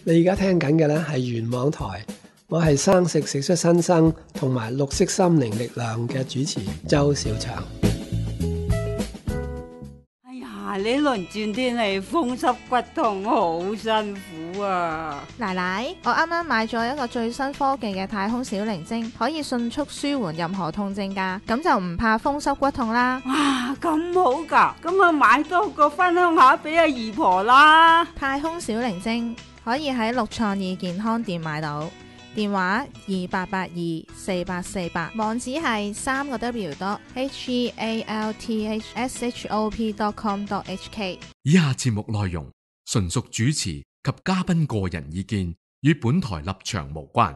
你而家聽緊嘅呢係原網台，我係生食出新生同埋綠色心靈力量嘅主持周小祥。 哎呀，呢輪轉天氣風濕骨痛，好辛苦啊！ 奶奶，我啱啱買咗一個最新科技嘅太空小靈精，可以迅速舒緩任何痛症㗎，咁就唔怕風濕骨痛啦。 哇，咁好㗎，咁啊買多個分享下俾阿姨婆啦。 太空小靈精可以喺綠創意健康店買到，電話28824848，網址係www.healthshop.com.hk。 以下節目內容純屬主持及嘉賓個人意見，與本台立場無關。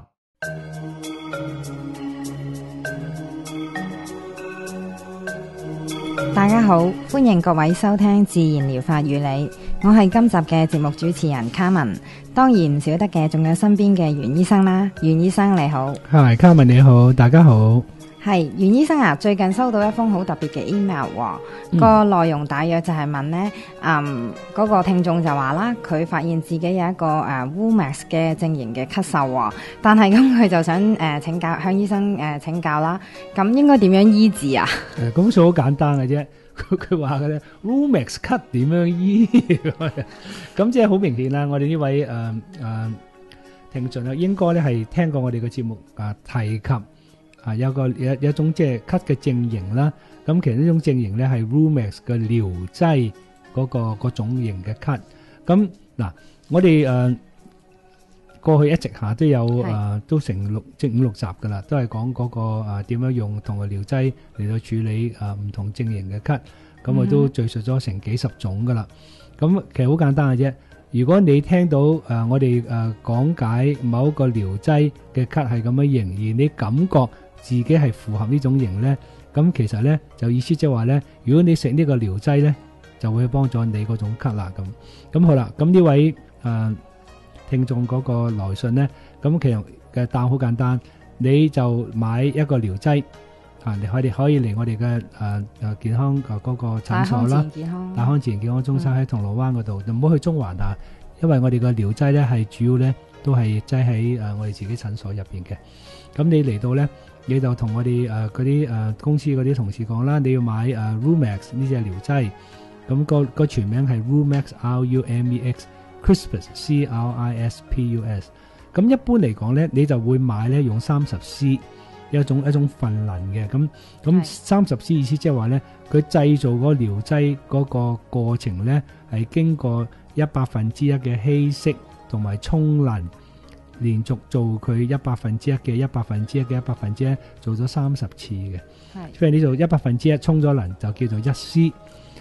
大家好，歡迎各位收聽自然療法與你，我係今集嘅節目主持人卡文。當然唔少得嘅仲有身邊嘅袁醫生啦。袁醫生你好。 係，卡文你好，大家好。 係，袁醫生啊，最近收到一封好特別嘅 email，個內容大約就係問呢，嗰個聽眾就話啦，佢發現自己有一個Rheumatoid 嘅症型嘅咳嗽，但係咁佢就想請教向醫生請教啦，咁應該點樣醫治啊？ 咁數好簡單嘅啫，佢話嘅咧 Rheumatoid 咳點樣醫？咁即係好明顯啦，我哋呢位聽眾啊，應該咧係聽過我哋嘅節目提及。有一種即係咳嘅症型啦，咁其實呢種症型咧係 Rheumatoid 嘅療劑嗰種型嘅咳。咁嗱，我哋過去一直下都有都成5、6集噶啦，都係講嗰個點樣用同個療劑嚟到處理唔同症型嘅咳。咁我都敘述咗成幾十種噶啦。咁其實好簡單嘅啫。如果你聽到我哋講解某一個療劑嘅咳係咁樣型，而你感覺自己係符合呢種型呢，咁其實呢就意思即係話呢，如果你食呢個療劑呢，就會幫助你嗰種咳啦。咁好啦，咁呢位聽眾嗰個來信呢，咁其實嘅答案好簡單，你就買一個療劑你可以嚟我哋嘅健康嗰個診所啦，大康自然健康中心喺銅鑼灣嗰度，就唔好去中環啊，因為我哋嘅療劑呢係主要呢都係擠喺我哋自己診所入邊嘅。咁你嚟到呢，你就同我哋嗰啲公司嗰啲同事講啦，你要買Rheumax 呢隻療劑，咁個全名係 Rheumax Rumex Crispus。咁一般嚟講呢，你就會買呢用30C。一種份能嘅，咁30C 意思即係話咧，佢製造嗰個療劑嗰個過程咧，係經過1/1嘅稀釋同埋沖淋，連續做佢1/1嘅1/1嘅1/1做咗30次嘅。係，譬如你做1/1沖咗淋就叫做1C，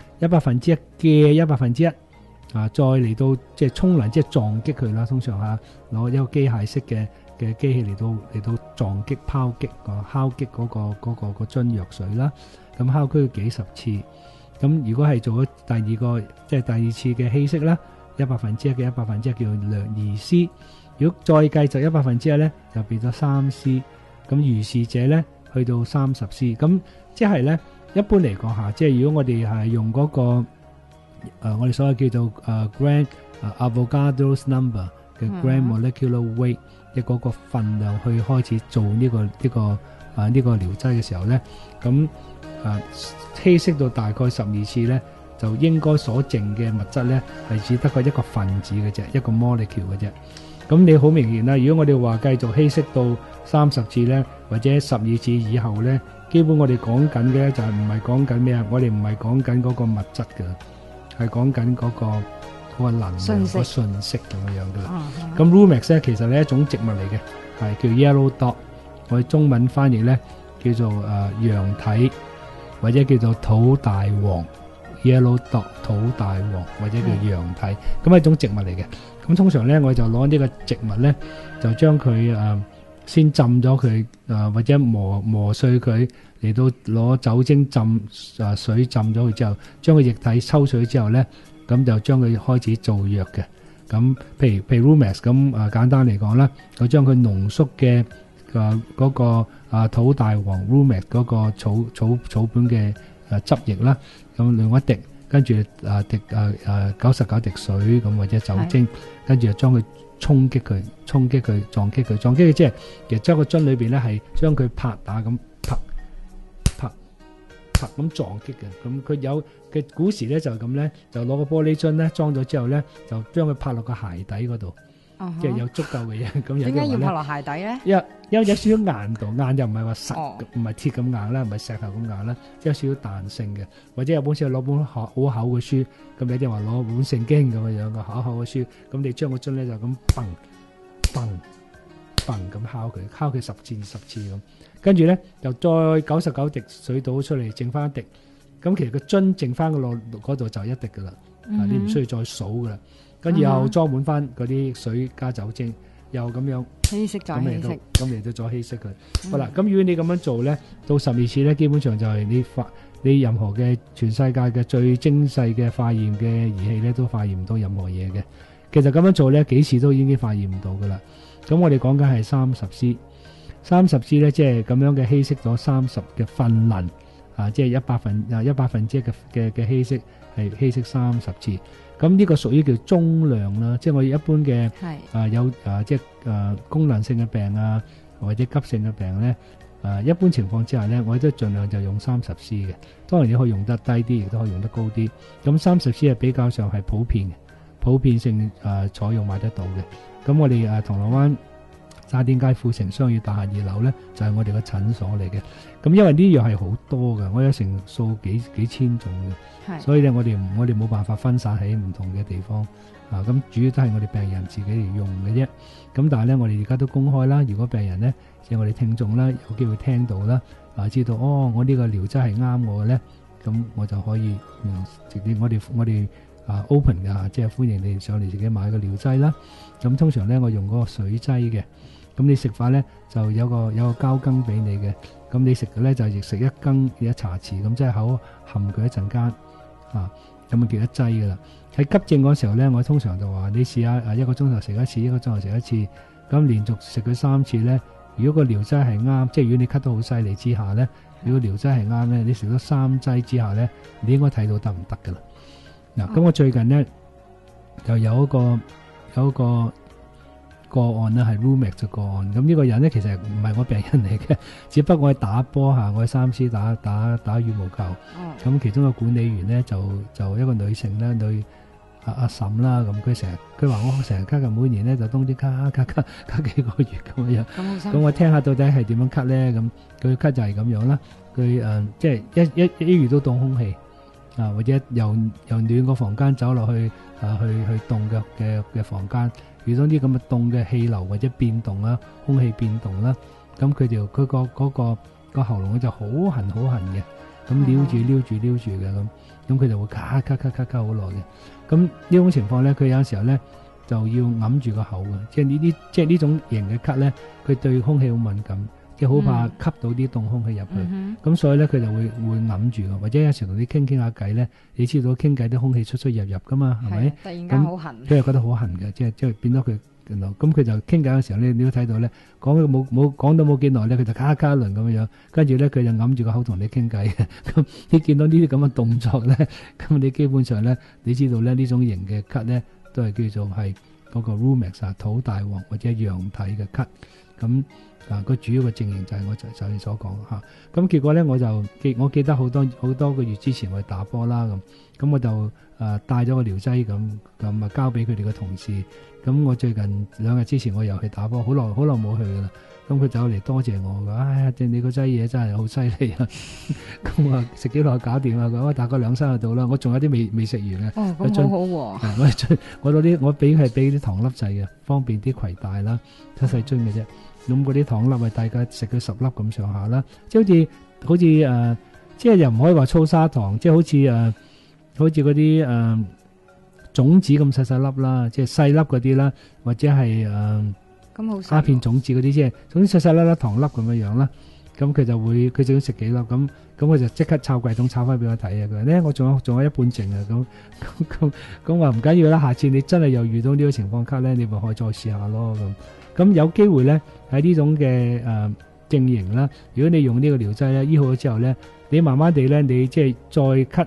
1/1嘅1/1再嚟到即係沖淋，即係撞擊佢啦。通常攞一個機械式嘅機器嚟到撞擊拋擊敲擊嗰個樽藥水啦，咁敲擊幾十次。咁如果係做咗第二次嘅稀釋啦，1/1嘅1/1叫做2C。如果再計就1/1咧，就變咗3C。咁如是者咧，去到30C。咁即係咧，一般嚟講下，即係如果我哋係用嗰個我哋所謂叫做Grand Avogadro's Number 嘅 Grand Molecular Weight。嗰個份量去開始做呢個療劑嘅時候咧，咁稀釋到大概12次咧，就應該所剩嘅物質咧係只得個一個分子嘅啫，一個 molecule 嘅啫。咁你好明顯啦，如果我哋話繼續稀釋到30次咧，或者12次以後咧，基本我哋講緊嘅就係唔係講緊咩啊？我哋唔係講緊嗰個物質㗎，係講緊嗰個能量個信息咁樣噶啦。咁 Rheumatoid 咧其實係一種植物嚟嘅，係叫 Yellow Dot， 我哋中文翻譯咧叫做羊體或者叫做土大黃 Yellow Dot 土大黃或者叫羊體，咁係一種植物嚟嘅。咁通常咧我就攞呢個植物咧就將佢先浸咗佢或者磨碎佢，嚟到攞酒精浸水浸咗佢之後，將個液體抽水之後咧，咁就將佢開始做藥嘅。咁譬如 Rheumatoid 咁簡單嚟講啦，我將佢濃縮嘅嗰個土大黃 Rheumatoid 嗰個草本嘅汁液啦，咁用一滴跟住滴99滴水咁或者酒精，跟住就將佢衝擊佢，撞擊佢，即係其實將個樽裏邊咧係將佢拍打咁拍咁撞擊嘅。咁佢有嘅古時咧就係咁咧，就攞個玻璃樽咧裝咗之後咧，就將佢拍落個鞋底嗰度。即係有足夠嘅嘢，咁有點解要啲話拍落鞋底咧？ 咧，有少少硬度，硬就唔係話實， 哦唔係鐵咁硬啦，唔係石頭咁硬啦，即係有少少彈性嘅。或者有本書攞本好厚嘅書，咁有啲話攞本聖經咁樣樣嘅厚厚嘅書，咁你將個樽咧就咁砰咁敲佢10次20次咁，跟住咧就再99滴水倒出嚟，剩翻一滴。咁其實個樽剩翻個落嗰度就一滴噶啦，你唔需要再數噶啦。跟住又裝滿翻嗰啲水加酒精，又咁樣稀釋再稀釋， 咁嚟到再稀釋佢。好啦，咁如果你咁樣做咧，到12次咧，基本上就係你任何嘅全世界嘅最精細嘅化驗嘅儀器咧，都化驗唔到任何嘢嘅。其實咁樣做咧，幾次都已經化驗唔到噶啦。咁我哋講緊係30支咧，即係咁樣嘅稀釋咗30嘅分能即係100分之一嘅稀釋係稀釋30次。咁呢個屬於叫中量啦，即係我哋一般嘅有即係功能性嘅病啊，或者急性嘅病咧，一般情況之下咧，我哋都盡量就用30支嘅。當然你可以用得低啲，亦都可以用得高啲。咁30支係比較上係普遍性採用買得到嘅。咁我哋銅鑼灣沙甸街富城商業大廈2樓咧，就係我哋個診所嚟嘅。咁因為呢藥係好多嘅，我有成數幾千種嘅，所以咧我哋冇辦法分散喺唔同嘅地方咁主要都係我哋病人自己嚟用嘅啫。咁但係咧，我哋而家都公開啦。如果病人咧，即係我哋聽眾啦，有機會聽到啦，知道我呢個療劑係啱我嘅咧，咁我就可以直接我哋open 㗎，即係歡迎你上嚟自己買個療劑啦。咁通常咧，我用嗰個水劑嘅。咁你食法咧就有個膠羹俾你嘅，咁你食嘅咧就亦食1羹1茶匙，咁即係口含佢一陣間，咁叫一劑噶啦。喺急症嗰時候咧，我通常就話你試下1個鐘頭食一次，1個鐘頭食一次，咁連續食佢3次咧，如果個療劑係啱，即係如果你咳得好犀利之下咧，如果療劑係啱咧，你食咗3劑之下咧，你應該睇到得唔得噶啦。嗱，咁我最近咧就有一個個案咧係 Rheumatoid 嘅個案，咁呢個人咧其實唔係我病人嚟嘅，只不過我打波我喺3C打羽毛球，咁其中個管理員咧就一個女性咧，阿嬸啦，咁佢話我成日咳嘅，每年咧就冬天咳幾個月咁樣，咁我聽下到底係點樣咳咧，咁佢咳就係咁樣啦，佢即係一遇到凍空氣或者由暖個房間走落去去凍嘅房間。遇到啲咁嘅凍嘅氣流或者變動啦，空氣變動啦，咁佢個喉嚨就好痕嘅，咁撩住嘅咁佢就會咳好耐嘅。咁呢種情況咧，佢有時候咧就要揞住個口嘅，即係呢種型嘅咳咧，佢對空氣好敏感，即係好怕吸到啲凍空氣入去，咁所以咧佢就會揞住嘅，或者有時同你傾下偈咧，你知道傾偈啲空氣出入噶嘛，係咪？ 突然間好痕， 佢又覺得好痕嘅，即係變咗佢，咁佢就傾偈嘅時候咧，你都睇到咧，講到冇幾耐咧，佢就咔一輪咁樣，跟住咧佢就揞住個口同你傾偈嘅，咁你見到呢啲咁嘅動作咧，咁你基本上咧，你知道咧呢種型嘅咳咧，都係叫做係嗰個 Rheumatoid 土大王或者陽體嘅咳，咁。個主要嘅症型就係我就你所講嚇，咁結果咧我記得好多個月之前我去打波啦，咁我就帶咗個療劑咁啊交俾佢哋嘅同事，咁我最近2日之前我又去打波，好耐冇去噶啦，咁佢走嚟多謝我㗎，哎呀你個劑嘢真係好犀利啊，咁我食幾耐搞掂啦，我大概2-3日到啦，我仲有啲未食完嘅， 咁好喎， 我俾啲糖粒仔嘅，方便啲攜帶啦，7細樽嘅啫。咁嗰啲糖粒咪大家食佢10粒咁上下啦，即係好似即係又唔可以話粗砂糖，即係好似嗰啲種子咁細粒啦，即係細粒嗰啲啦，或者係鴉片種子嗰啲，即係總之細粒糖粒咁樣啦。咁佢就想食幾粒，咁我就即刻抄櫃桶抄翻俾我睇啊！佢話咧我仲有一半剩啊，咁話唔緊要啦，下次你真係又遇到呢個情況咳咧，你咪可以再試下咯咁有機會咧喺呢種嘅症型啦，如果你用呢個療劑咧醫好咗之後咧，你慢慢地咧你即係再咳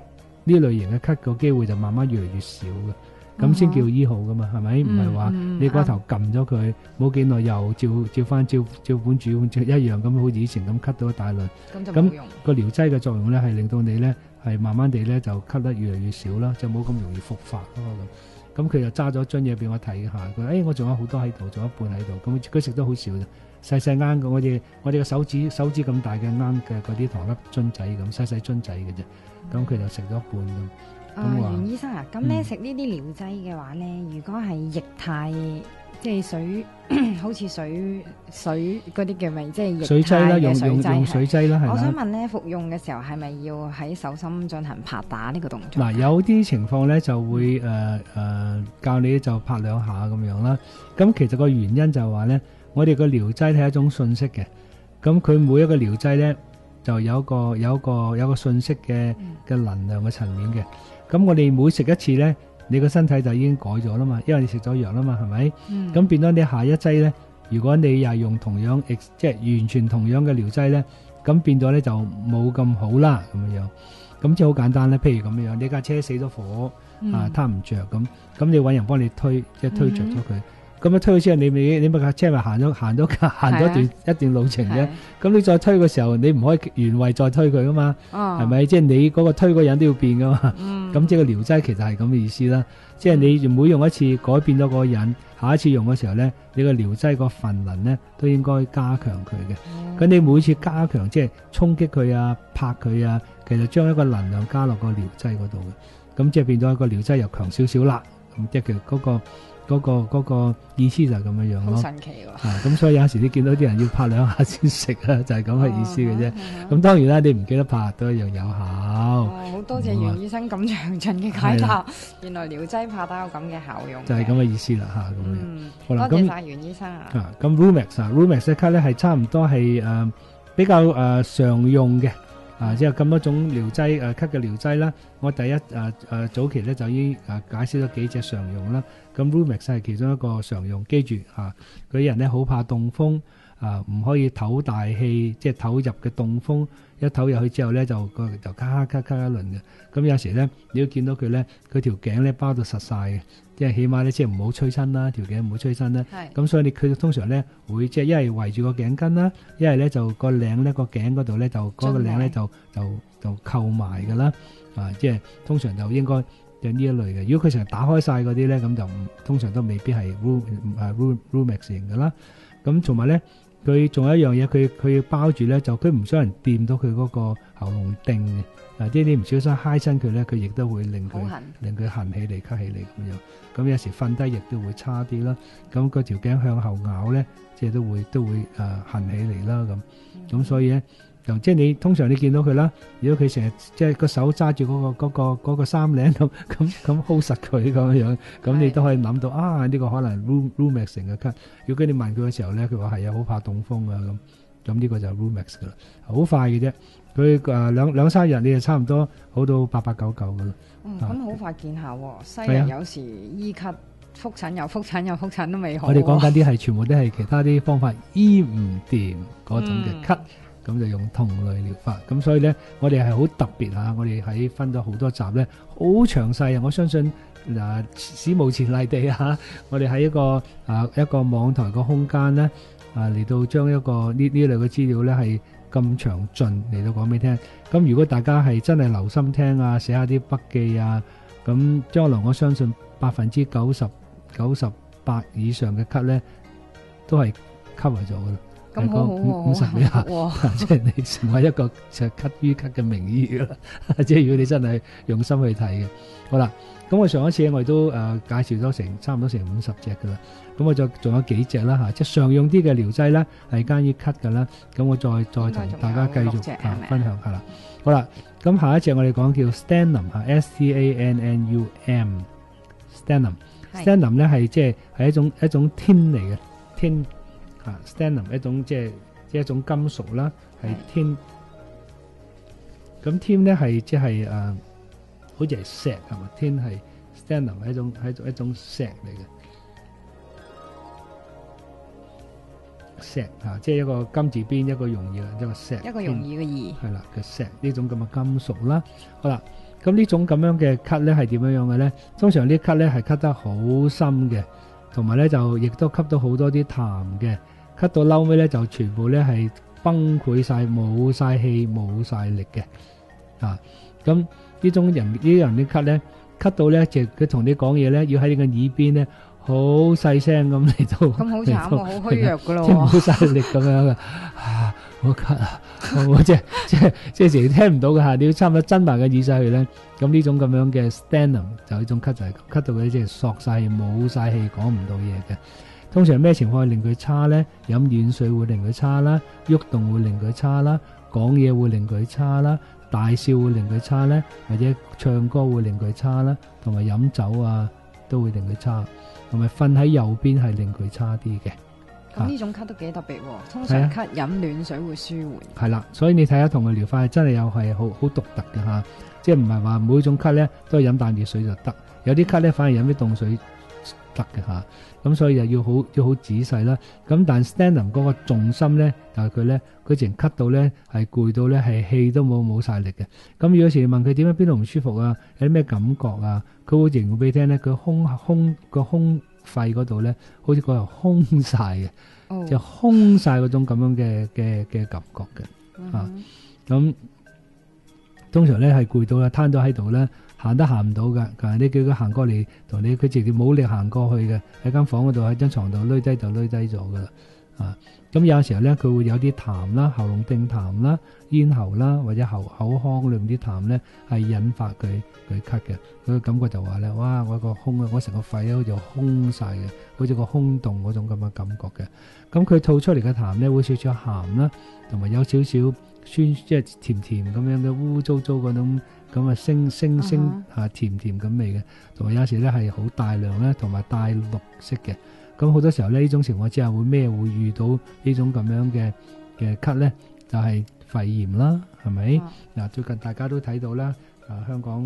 呢類型嘅咳個機會就慢慢越嚟越少嘅。咁先叫醫好噶嘛，係咪？唔係話你嗰頭撳咗佢，冇幾耐又照本煮一樣咁，好似以前咁咳到一大輪。咁個療劑嘅作用咧，係令到你咧係慢慢地咧就咳得越嚟越少啦，就冇咁容易復發咯咁。咁佢就揸咗樽嘢俾我睇下，佢我仲有好多喺度，仲有一半喺度。咁佢食得好少啫，細細啱嘅，我哋嘅手指咁大嘅啱嘅嗰啲糖粒樽仔咁，細細樽仔嘅啫。咁佢就食咗一半咁。 袁醫生啊，咁咧食呢啲療劑嘅話咧，如果係液態，即係水，好似水嗰啲叫咩？即係液態嘅水劑啦，用水劑啦，係啦。我想問咧，服用嘅時候係咪要喺手心進行拍打呢個動作？ 嗱，有啲情況咧就會教你就拍兩下咁樣啦。咁其實個原因就係話咧，我哋個療劑係一種信息嘅，咁佢每一個療劑咧就有個信息嘅能量嘅層面嘅。咁我哋每食一次咧，你個身體就已經改咗啦嘛，因為你食咗藥啦嘛，係咪？咁變咗你下一劑咧，如果你又係用同樣即係完全同樣嘅療劑咧，咁變咗咧就冇咁好啦咁樣。咁即係好簡單咧，譬如咁樣，你架車死咗火撻唔着咁你揾人幫你推，即係推着咗佢。咁樣推咗之後，你咪架車咪行咗一段路程啫。咁你再推嘅時候，你唔可以原位再推佢噶嘛，係咪？即係你嗰個推嗰人都要變噶嘛。咁即係個療劑其實係咁嘅意思啦。即係你每用一次改變咗嗰個人，下一次用嘅時候咧，你個療劑個份能咧都應該加強佢嘅。咁你每次加強，即係衝擊佢啊、拍佢啊，其實將一個能量加落個療劑嗰度嘅。咁即係變咗一個療劑又強少少啦。咁即係其實嗰個意思就係咁樣樣咯，好神奇喎！咁所以有時你見到啲人要拍兩下先食啊，就係咁嘅意思嘅啫。咁當然啦，你唔記得拍都一樣有效。 好多謝袁醫生咁詳盡嘅解答，原來療劑拍打有咁嘅效用， 就係咁嘅意思啦嚇。咁樣好啦， 多謝曬袁醫生啊。 咁 Rumex 嘅咳咧係差唔多係比較常用嘅。即係咁多種療劑咳嘅療劑啦，我第一早期咧就已經解釋咗幾隻常用啦。咁 Rumex 係其中一個常用，記住嗰啲人咧好怕凍風唔可以唞大氣，即係唞入嘅凍風，一唞入去之後咧就咔咔咔一輪嘅。咁有時咧你要見到佢咧，佢條頸咧包到實晒嘅，即係起碼咧即係唔好吹親啦，條頸唔好吹親啦。咁所以佢通常咧會即係一係圍住個頸巾啦，一係咧就個領咧個頸嗰度咧就嗰個領咧就扣埋㗎啦。即係通常就應該有呢一類嘅。如果佢成日打開晒嗰啲咧，咁就通常都未必係 Rumex 型㗎啦。咁同埋咧，佢仲有一樣嘢，佢包住咧，就佢唔想人掂到佢嗰個喉嚨釘嘅。啲你唔小心揩親佢咧，佢亦都會令佢痕起嚟、咳起嚟咁樣。咁有時瞓低亦都會差啲啦。咁個條頸向後咬咧，即係都會痕起嚟啦咁。咁所以咧，就即係你通常你見到佢啦，如果佢成日即係個手揸住嗰個衫領咁 hold 實佢咁樣，咁你都可以諗到呢個可能 Rumex 嘅咳。如果你問佢嘅時候咧，佢話係啊，好怕凍風啊咁呢個就係 Rumex 噶啦，好快嘅啫。佢兩三日你就差唔多好到899噶啦。 咁好快見效喎。西人有時醫咳覆診又覆診都未好。 我哋講緊啲係全部都係其他啲方法醫唔掂嗰種嘅咳。咁就用同類療法，咁所以咧，我哋係好特別嚇，我哋喺分咗好多集咧，好詳細啊！我相信史無前例地嚇，我哋喺一個網台個空間咧，嚟到將一個呢類嘅資料咧係咁詳盡嚟到講俾你聽。咁如果大家係真係留心聽啊，寫下啲筆記啊，咁將來我相信98%以上嘅咳咧，都係 cover 咗噶啦。 咁好 50幾下，即係你成為一個就咳於咳嘅名醫噶啦。即係如果你真係用心去睇嘅，好啦。咁我上一次我哋都介紹咗差唔多成50隻噶啦。咁我就仲有幾隻啦嚇，即係常用啲嘅療劑啦，係關於咳噶啦。咁我再同大家繼續分享下啦。好啦，咁下一隻我哋講叫 Stannum 嚇 ，Stannum。Stannum 咧係即係一種天嚟嘅天。Stannum 一種即係一種金屬啦，係天。咁天咧係即係好似係石係嘛？天係 Stannum 係一種石嚟嘅石即係一個金字邊一個容易嘅一個石， 一個容易嘅易係啦嘅石呢種咁嘅金屬啦。好啦， 咁呢種咁樣嘅咳咧係點樣樣嘅咧？通常呢咳咧係咳得好深嘅，同埋咧就亦都吸到好多啲痰嘅，咳到嬲尾咧就全部咧係崩潰晒，冇晒氣冇晒力嘅。咁呢種人啲咳咧，咳到咧就佢同你講嘢咧，要喺你個耳邊咧好細聲咁嚟到， 咁好慘喎，好虛弱噶咯即係冇晒力咁樣嘅。我咳啊！我即係成日聽唔到嘅嚇，你要差唔多睜埋個耳仔去咧。咁呢種咁樣嘅 sternum 就呢種咳就係咳到佢即係索晒氣冇晒氣講唔到嘢嘅。通常咩情況會令佢差咧？飲暖水會令佢差啦，喐動會令佢差啦，講嘢會令佢差啦，大笑會令佢差咧，或者唱歌會令佢差啦，同埋飲酒啊都會令佢差，同埋瞓喺右邊係令佢差啲嘅。 咁呢種咳都幾特別喎，通常咳飲暖水會舒緩。係啦，所以你睇下同佢療法係真係又係好獨特嘅嚇，即係唔係話每種咳咧都係飲啖熱水就得，有啲咳咧反而飲啲凍水得嘅嚇。咁所以又要好仔細啦。咁但 sternum 嗰個重心咧，就係佢咧，佢淨咳到咧係攰到咧係氣都冇晒力嘅。咁有時問佢點解邊度唔舒服啊？有啲咩感覺啊？佢會形容俾你聽咧，佢胸肺嗰度咧，好似嗰度空晒嘅，就空晒嗰種咁樣嘅感覺嘅。咁通常咧係攰到啦，攤咗喺度咧，行都行唔到噶。但係你叫佢行過嚟同你，佢直接冇力行過去嘅，喺間房嗰度喺張床度攣低就攣低咗噶啦。咁有時候咧，佢會有啲痰啦，喉嚨定痰啦，咽喉啦，或者口腔裏面啲痰咧，係引發佢咳嘅。佢感覺就話咧，哇！我個胸啊，我成個肺咧好似空晒嘅，好似個空洞嗰種咁嘅感覺嘅。咁佢吐出嚟嘅痰咧，會少少鹹啦，同埋有少少酸，即係甜甜咁樣嘅污糟糟嗰種咁啊腥甜甜咁味嘅。同埋有時咧係好大量咧，同埋帶綠色嘅。咁好多時候咧，呢種情況之下會遇到呢種咁樣嘅咳咧，就係肺炎啦，係咪？嗱，最近大家都睇到啦，香港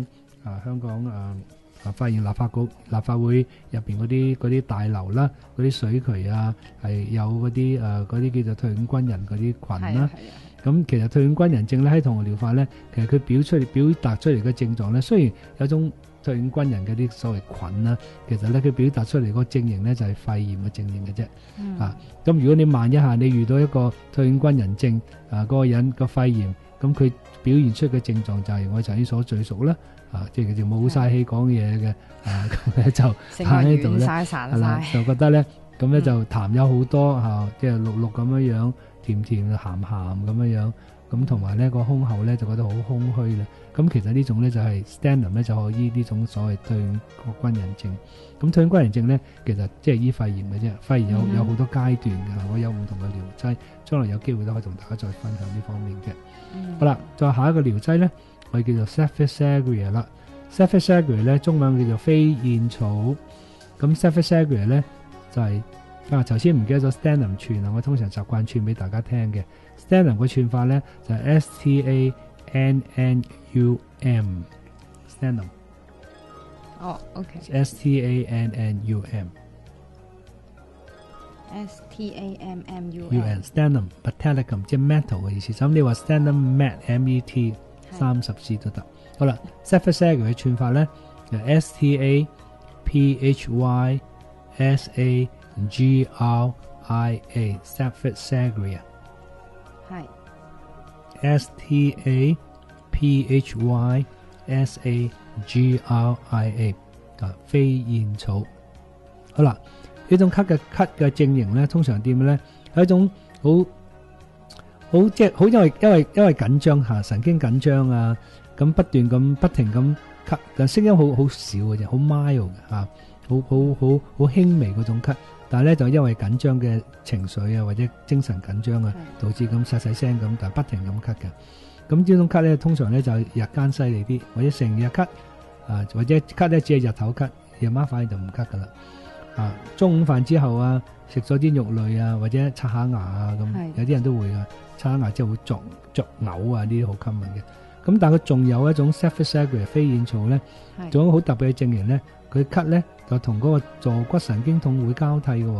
發現立法會入邊嗰啲大樓啦，嗰啲水渠啊，係有嗰啲叫做退伍軍人嗰啲群啦。咁其實退伍軍人症咧喺同療法咧，其實佢表達出嚟嘅症狀咧，雖然有種退伍軍人嘅啲所謂菌啦，其實咧佢表達出嚟個症型咧就係肺炎嘅症型嘅啫。咁如果你萬一下你遇到一個退伍軍人症嗰個人個肺炎，咁佢表現出嘅症狀就係我頭先所敘述啦。即係佢就冇晒氣講嘢嘅，咁咧就喺呢度咧，係啦，就覺得咧，咁咧就痰有好多即係綠綠咁樣樣，甜甜鹹鹹咁樣樣，咁同埋咧個胸口咧就覺得好空虛啦。咁其實呢種咧就係 sternum 咧就可以醫呢種所謂退伍軍人症。咁退伍軍人症咧其實即係醫肺炎嘅啫，肺炎有好多階段嘅，我有唔同嘅療劑，將來有機會都可以同大家再分享呢方面嘅。好啦，再下一個療劑咧。我哋叫做 Cephalosporin 啦 ，Cephalosporin 咧中文叫做飛燕草。咁 Cephalosporin 咧就係頭先唔記得咗 sternum 串啊，我通常習慣串俾大家聽嘅。sternum 個串法咧就係 STANNUM sternum。 OK。 STANNUM。 STANNUM。 sternum metallicum 即係 metal 嘅意思。咁你話 sternum mat MET。30字都得。好啦 Cephalosporin 嘅串法咧就 STAPHYSAGRIA 係 STAPHYSAGRIA 飛燕草。好啦，呢種咳嘅症型咧，通常點咧係一種好即係好，因為緊張嚇，神經緊張啊，咁不停咁咳，但聲音好少嘅啫，好 mild 嘅嚇，好輕微嗰種咳，但係咧就因為緊張嘅情緒啊，或者精神緊張啊，導致咁細聲咁，但係不停咁咳嘅。咁呢種咳咧，通常咧就日間犀利啲，或者成日咳或者咳咧只係日頭咳，夜晚反而就唔咳噶啦。中午飯之後啊，食咗啲肉類啊，或者刷下牙啊，咁有啲人都會噶。刷牙之後會作嘔啊，呢啲好 common 嘅。咁但係佢仲有一種 Cephalosporin 飛燕草咧，仲有好特別嘅症型咧，佢咳咧就同嗰個坐骨神經痛會交替嘅喎。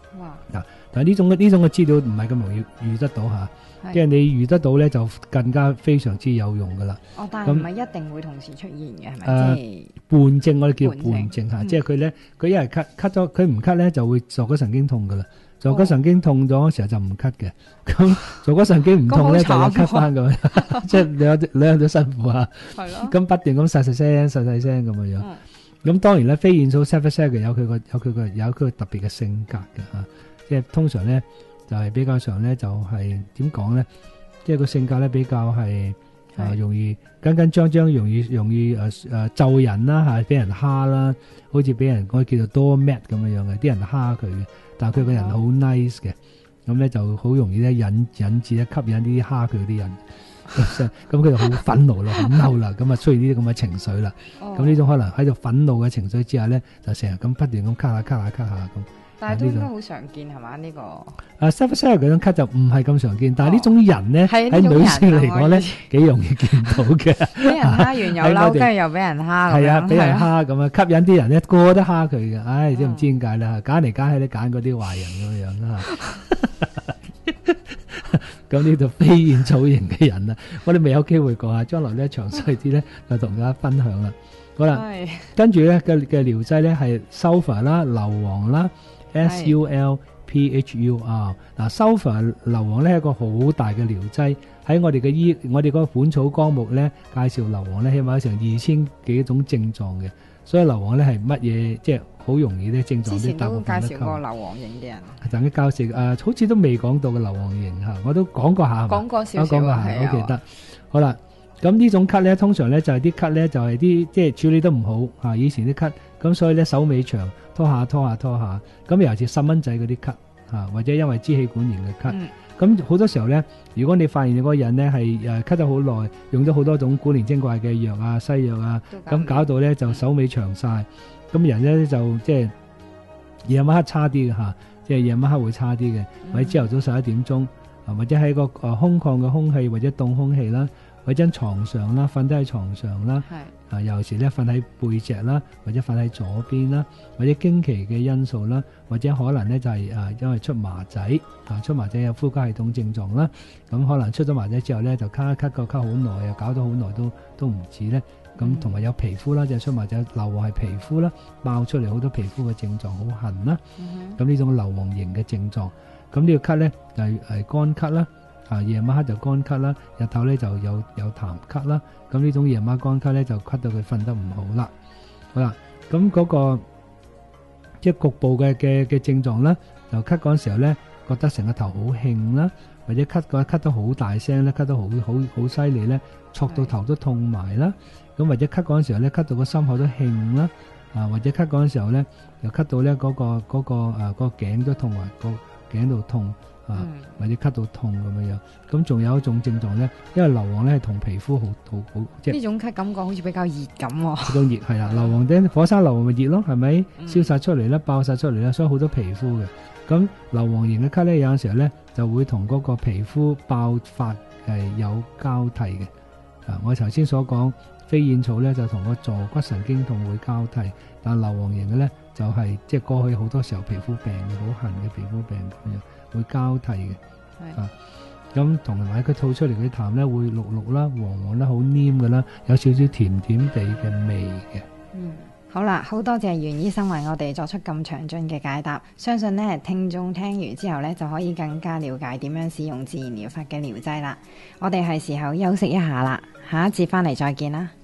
哇！ 但係呢種嘅資料唔係咁容易遇得到嚇， 係即係你遇得到咧就更加非常之有用噶啦。 但係唔係一定會同時出現嘅，係咪？ 伴症我哋叫伴症嚇， 嗯即係佢一係咳咗，佢唔咳咧就會坐骨神經痛噶啦。坐骨神經痛咗嘅時候就唔咳嘅，咁坐骨神經唔痛咧就有咳翻咁樣，即係兩樣都辛苦啊。 係咯。 咁不斷咁細聲咁嘅樣。咁當然咧，飛燕草 Sapphire 有佢個特別嘅性格嘅嚇，即係通常咧就係比較上咧就係點講咧，即係個性格咧比較係容易緊張，容易咒人啦嚇，俾人蝦啦，好似俾人我叫做 doormat 咁樣嘅，啲人蝦佢嘅。但係佢個人好 nice 嘅，咁咧就好容易咧引致咧吸引啲蝦佢嗰啲人，咁佢就好憤怒啦，好嬲啦，咁啊出現呢啲咁嘅情緒啦。咁呢種可能喺度憤怒嘅情緒之下咧，就成日咁不斷咁咳下咁。 但係都應該好常見係嘛？呢個 Sapphire 嗰種咳就唔係咁常見，但係呢種人咧喺女性嚟講咧幾容易見到嘅。 俾人蝦完又嬲，跟住又俾人蝦。 係啊，俾人蝦咁啊，吸引啲人咧個個都蝦佢嘅，唉，都唔知點解啦，揀嚟揀去都揀嗰啲壞人咁樣啦。咁呢度飛燕草型嘅人啦，我哋未有機會講下，將來咧詳細啲咧就同大家分享啦。好啦，跟住咧嘅療劑咧係 sulphur 啦、硫磺啦。SULPHUR 嗱，sulphur 硫磺咧係一個好大嘅療劑，喺我哋嗰個本草綱目咧介紹硫磺咧，起碼有成2000幾種症狀嘅，所以硫磺咧係乜嘢，即係好容易咧症狀啲大部分都介紹過硫磺型嘅人， 曾經介紹好似都未講到嘅硫磺型嚇，我都講過下， 講過少少， 我記得。好啦，咁呢種咳咧，通常咧就係啲咳咧就係啲即係處理得唔好嚇，以前啲咳，咁所以咧手尾長。拖下，咁尤其是細蚊仔嗰啲咳嚇，或者因為支氣管炎嘅咳，咁好多時候咧，如果你發現嗰個人咧係咳得好耐，用咗好多種古靈精怪嘅藥啊、西藥啊，咁搞到咧就手尾長晒，咁人咧就即係夜晚黑差啲嘅嚇，即係夜晚黑會差啲嘅，或者朝頭早11點鐘，或者喺個空曠嘅空氣或者凍空氣啦，或者床上啦，瞓低喺床上啦。有時咧瞓喺背脊啦，或者瞓喺左邊啦，或者經期嘅因素啦，或者可能咧就係因為出麻仔出麻仔有呼吸系統症狀啦，咁可能出咗麻仔之後咧就咳好耐，又搞到好耐都唔止咧，咁同埋有皮膚啦，就係出麻仔硫磺係皮膚啦，爆出嚟好多皮膚嘅症狀，好痕啦，咁呢種硫磺型嘅症狀，咁呢個咳咧就係乾咳啦。夜晚黑就乾咳啦，日頭咧就有痰咳啦。咁呢種夜晚乾咳咧就咳到佢瞓得唔好啦。好啦，咁嗰個即係局部嘅症狀啦，就咳嗰陣時候咧，覺得成個頭好興啦，或者咳得好大聲咧，咳得好犀利咧，挫到頭都痛埋啦。咁或者咳嗰陣時候咧，咳到個心口都興啦。或者咳嗰陣時候咧，又咳到咧嗰個頸都痛埋，個頸度痛。或者咳到痛咁樣，咁仲有一種症狀咧，因為硫磺咧係同皮膚好即係呢種咳感覺好似比較熱咁喎。 嗰種熱係啦，硫磺啲火山硫磺咪熱咯，係咪燒晒出嚟咧，爆晒出嚟咧，所以好多皮膚嘅。咁硫磺型嘅咳咧，有陣時候咧就會同嗰個皮膚爆發係有交替嘅。我頭先所講飛燕草咧就同個坐骨神經痛會交替，但硫磺型嘅咧就係即係過去好多時候皮膚病好痕嘅皮膚病咁樣。會交替嘅，咁同埋佢吐出嚟嘅痰咧會綠綠啦、黃黃啦、好黏嘅啦，有少少甜甜地嘅味嘅。 好啦，好多謝袁醫生為我哋作出咁詳盡嘅解答，相信呢聽眾聽完之後呢，就可以更加了解點樣使用自然療法嘅療劑啦。我哋係時候休息一下啦，下一節翻嚟再見啦。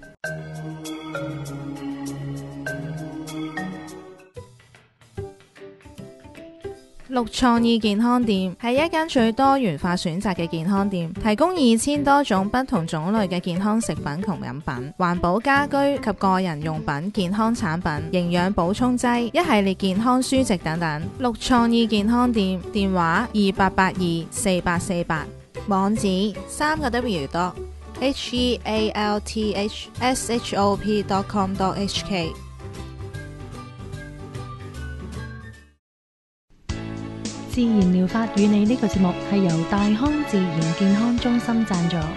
綠創意健康店係一間最多元化選擇嘅健康店，提供2000多種不同種類嘅健康食品同飲品、環保家居及個人用品、健康產品、營養補充劑、一系列健康書籍等等。綠創意健康店電話28824848，網址3個W.healthshop.com.hk。 自然療法與你呢個節目係由大康自然健康中心贊助。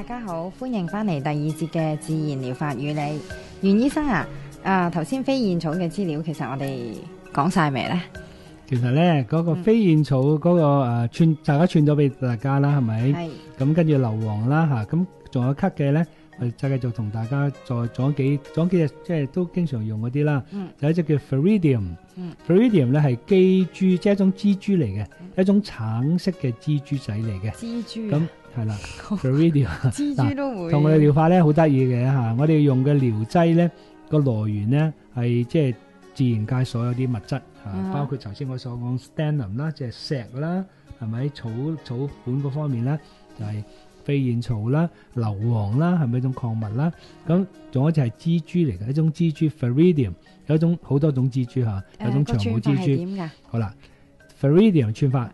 家好，歡迎翻嚟第二節嘅自然療法與你，袁醫生啊，頭先飛燕草嘅資料，其實我哋講晒未呢？ 其實咧，嗰個飛燕草嗰個大家串咗俾大家啦，係咪？ 係。 咁跟住硫磺啦嚇，咁仲有咳嘅咧，我哋就繼續同大家再講幾隻，即係都經常用嗰啲啦。有一隻叫 Feridium。Feridium 咧係蜘蛛，即係一種蜘蛛嚟嘅，一種橙色嘅蜘蛛仔嚟嘅。 蜘蛛。 咁係啦，Feridium。 蜘蛛都會。 同我哋療法咧好得意嘅嚇，我哋用嘅療劑咧個來源咧係即係自然界所有啲物質。包括頭先我所講 stannum 啦，即係石啦，係咪草本嗰方面啦，就係飛燕草啦、硫磺啦，係咪一種礦物啦？咁仲有一隻係蜘蛛嚟嘅，一種蜘蛛 Feridium， 有一種好多種蜘蛛嚇，有種長毛蜘蛛。好啦 ，Feridium 串法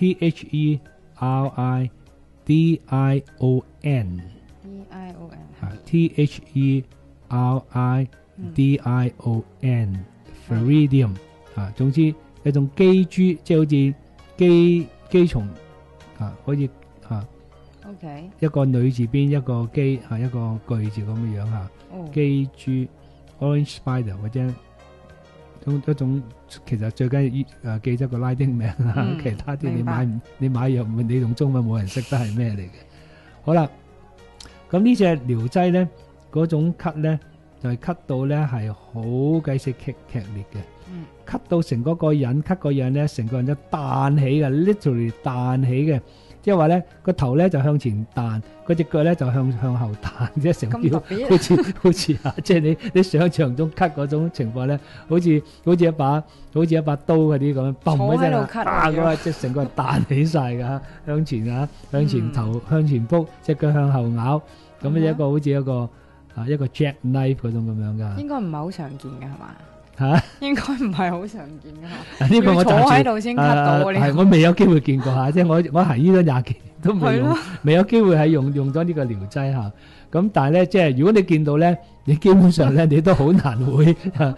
THERIDION。THERIDION Feridium。總之一種寄蛛，即係好似寄蟲可以 OK， 一個女字邊一個寄一個巨字咁樣樣寄蛛 Orange Spider 或者一種，其實最緊要記得個拉丁名其他啲你買藥你用中文冇人識得係咩嚟嘅。好啦，咁呢隻療劑咧，嗰種咳咧就係咳到咧係好鬼死劇烈嘅。咳到成嗰個人，咳個人咧，成個人都彈起嘅 ，literally 彈起嘅，即係話咧個頭咧就向前彈，嗰隻腳咧就向後彈，即係成條好似即係你想象中咳嗰種情況咧，好似一把刀嗰啲咁樣，嘣一聲咁啊，即係成個人彈起晒噶，向前頭向前撲，隻腳向後咬，咁樣一個好似一個 jackknife 嗰種咁樣噶。 應該唔係好常見嘅係嘛？應該唔係好常見嘅， 呢個我坐喺度先咳到。 係我未有機會見過嚇，即係我行醫咗20幾年都未有機會係用咗呢個療劑嚇。咁但係咧，即係如果你見到咧，你基本上咧你都好難會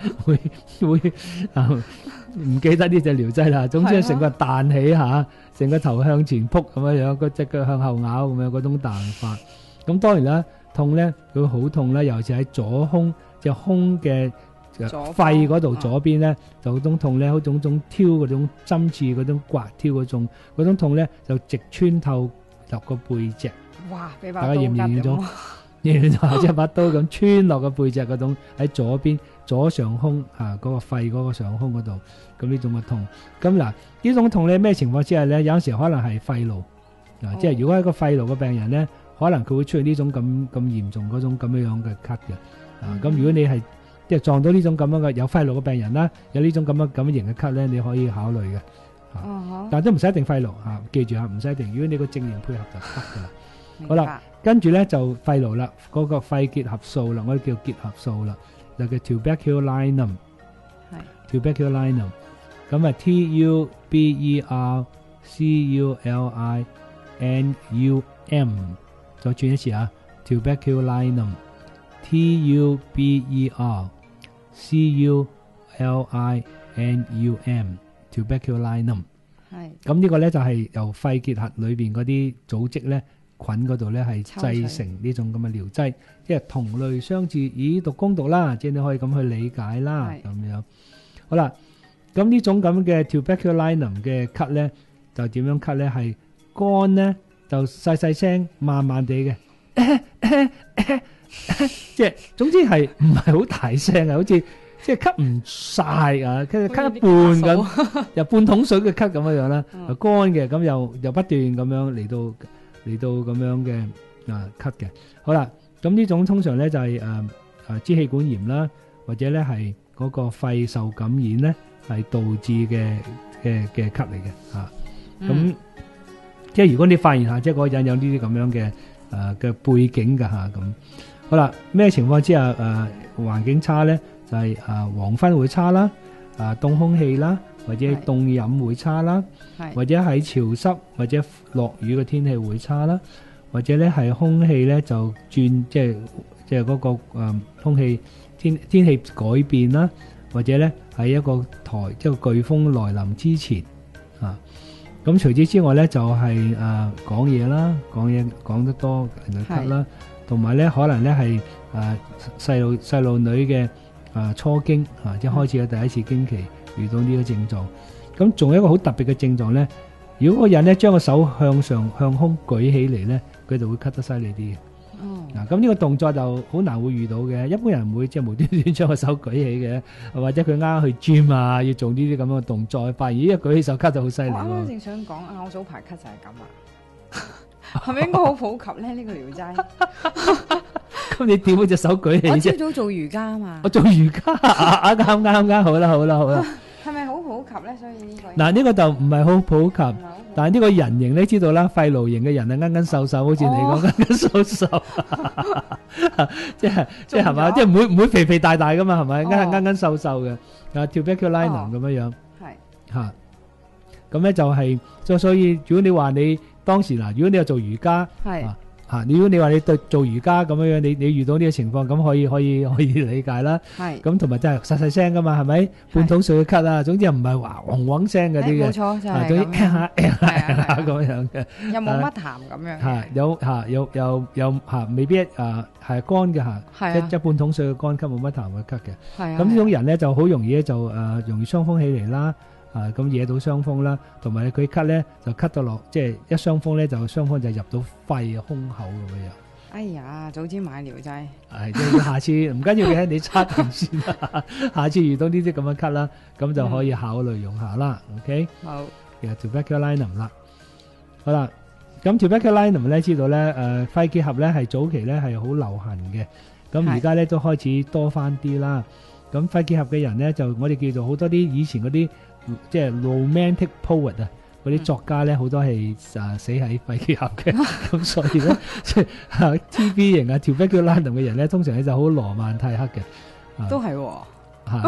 唔記得呢隻療劑啦。總之成個彈起嚇，成個頭向前撲咁樣樣，個隻腳向後咬咁樣嗰種彈法。咁當然啦，痛咧佢好痛啦，尤其喺左胸隻胸嘅肺嗰度左邊咧，就嗰種痛咧，好種挑嗰種針刺嗰種刮挑嗰種痛咧，就直穿透入個背脊。 哇！ 大家認唔認到？認到即係把刀咁穿落個背脊嗰種，喺左邊左上胸嗰個肺嗰個上胸嗰度，咁呢種嘅痛。咁嗱，呢種痛咧咩情況之下咧？有陣時可能係肺癆即係如果係個肺癆嘅病人咧，可能佢會出現呢種咁嚴重嗰種咁樣樣嘅咳嘅。咁如果你係即係撞到呢種咁樣嘅有肺癆嘅病人啦，有呢種咁樣型嘅咳咧，你可以考慮嘅。但係都唔使一定肺癆記住唔使一定。如果你個症型配合就得噶啦。好啦，跟住咧就肺癆啦，嗰個肺結合素啦，我哋叫結合素啦，就叫 tuberculinum。tuberculinum， 咁啊 tuberculinum，再轉一次tuberculinum，tuberculinum，tuberculinum。咁呢個咧就係由肺結核裏邊嗰啲組織咧菌嗰度咧係製成呢種咁嘅療劑，即係同類相似，以毒攻毒啦，即係你可以咁去理解啦，咁樣。好啦，咁呢種咁嘅 tuberculinum 嘅咳咧，就點樣咳咧？係乾咧就細細聲、慢慢地嘅，即係總之係唔係好大聲啊，好似即係咳唔晒啊，咳一半咁，又半桶水嘅咳咁樣樣啦，又乾嘅，咁又不斷咁樣嚟到咁樣嘅咳嘅。好啦，咁呢種通常咧就係支氣管炎啦，或者咧係嗰個肺受感染咧係導致嘅咳嚟嘅嚇。咁即係如果你發現下即係嗰個人有呢啲咁樣嘅背景㗎嚇咁。好啦，咩情況之下環境差咧？就係黃昏會差啦，凍空氣啦，或者凍飲會差啦，或者喺潮濕或者落雨嘅天氣會差啦，或者咧係空氣咧就轉即係嗰個空氣天氣改變啦，或者咧喺一個颱風來臨之前咁除此之外咧，就係講嘢啦，講嘢講得多人就咳啦，同埋咧可能咧係細路女嘅初經即係開始嘅第一次經期遇到呢個症狀。咁仲有一個好特別嘅症狀咧，如果個人咧將個手向上向空舉起嚟咧，佢就會咳得犀利啲嘅。咁呢個動作就好難會遇到嘅，一般人唔會即係無端端將個手舉起嘅，或者佢啱去 gym 要做呢啲咁嘅動作，發現一舉起手咳就好犀利。 我啱啱正想講我早排咳就係咁啊，係咪應該好普及咧？呢個療齋。 咁你點會隻手舉起啫？ 我朝早做瑜伽啊嘛。 我做瑜伽啱，好啦。 係咪好普及咧？所以呢個嗱呢個就唔係好普及，但係呢個人形你知道啦，肺癆型嘅人啊，啱瘦瘦，好似你講啱瘦，即係嘛，即係唔會肥肥大大噶嘛，係咪？啱瘦瘦嘅，tuberculinum 咁樣，係嚇。咁咧就係，所以如果你話你當時嗱，如果你有做瑜伽，係。如果你話你做瑜伽咁樣，你遇到呢個情況，咁可以理解啦。係咁，同埋真係細聲噶嘛，係咪？半桶水嘅咳啊，總之又唔係話嗡嗡聲嗰啲嘅。冇錯，就係咁樣。咁樣嘅。又冇乜痰咁樣。有未必係乾嘅嚇，即係半桶水嘅乾咳冇乜痰嘅咳嘅。係啊。咁呢種人咧就好容易咧就容易傷風起嚟啦。咁惹到傷風啦，同埋佢咳咧就咳到落，即係一傷風咧就傷風就入到肺啊胸口咁樣。哎呀，早知買療劑。係，即係下次唔緊要嘅，你測定先啦。下次遇到呢啲咁嘅咳啦，咁就可以考慮用下啦。OK。好。其實 tuberculinum 啦，好啦，咁 tuberculinum 咧知道咧，肺結核咧係早期咧係好流行嘅，咁而家咧都開始多翻啲啦。咁肺結核嘅人咧就我哋叫做好多啲以前嗰啲。即係 romantic poet 啊，嗰啲作家咧好多係死喺肺結核嘅，咁所以咧即係 TB 型tuberculinum嘅人咧，通常咧就好羅曼蒂克嘅，都係好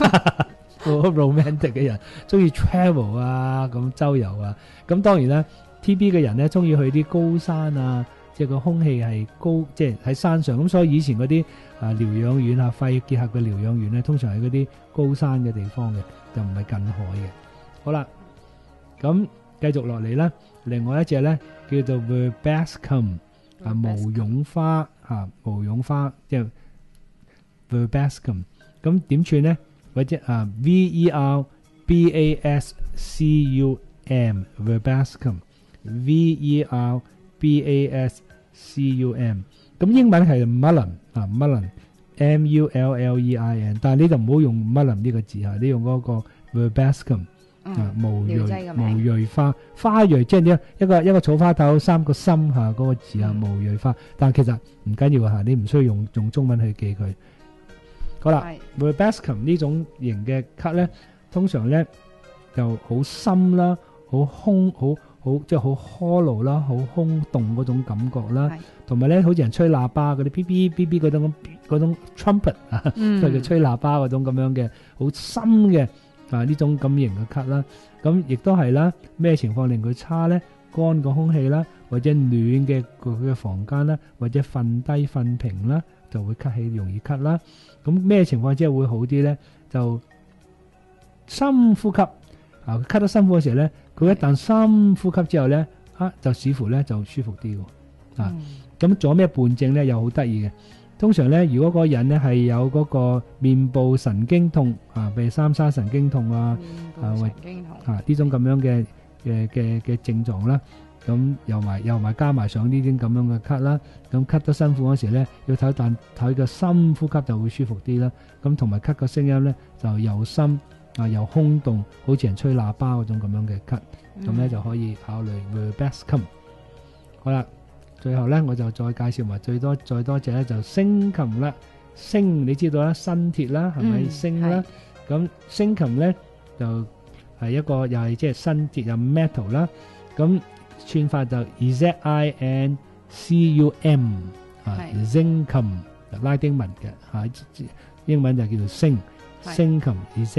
romantic 嘅人，中意 travel 咁周遊啊，咁當然啦 TB 嘅人咧中意去啲高山啊，即係個空氣係高，即係喺山上，咁所以以前嗰啲療養院肺結核嘅療養院咧，通常喺嗰啲高山嘅地方嘅。就唔係近海嘅。好啦，咁繼續落嚟啦。另外一隻咧叫做 verbascum 毛絨花毛絨花即係 verbascum。咁點串咧？或者verbascum verbascum verbascum。咁英文係 mullein mullein。mullein， 但係你就唔好用 mullein 呢個字你用嗰個 verbascum 毛蕊花蕊，即係一個草花頭三個心嗰個字毛蕊花，但係其實唔緊要你唔需要用中文去記佢。好啦 verbascum 呢種型嘅咳咧，通常咧就好深啦，好空好即係好 hollow 啦，好空洞嗰種感覺啦，同埋咧好似人吹喇叭嗰啲 bb bb 嗰種 trumpet 即係吹喇叭嗰種咁樣嘅好深嘅呢種咁型嘅咳啦。咁亦都係啦，咩情況令佢差咧？乾個空氣啦，或者暖嘅佢嘅房間啦，或者瞓低瞓平啦，就會咳氣容易咳啦。咁咩情況之下會好啲咧？就深呼吸咳得辛苦嘅時候咧，佢一旦深呼吸之後咧，就似乎咧就舒服啲喎。咁仲有咩伴症咧？又好得意嘅。通常咧，如果嗰個人咧係有嗰個面部神經痛譬如三叉神經痛或呢種咁樣嘅症狀啦，咁又埋加埋上呢啲咁樣嘅咳啦，咁咳得辛苦嗰時咧，要睇個深呼吸就會舒服啲啦。咁同埋咳個聲音咧就又深又空洞，好似人吹喇叭嗰種咁樣嘅咳，咁咧就可以考慮 verbascum。好啦。最後咧，我就再介紹埋再多隻咧，就聲琴啦。聲你知道啦，新鐵啦，係咪聲啦？咁聲琴咧就係一個又係即係新鐵有 metal 啦。咁串法就 zincum zincum 拉丁文嘅英文就叫做聲琴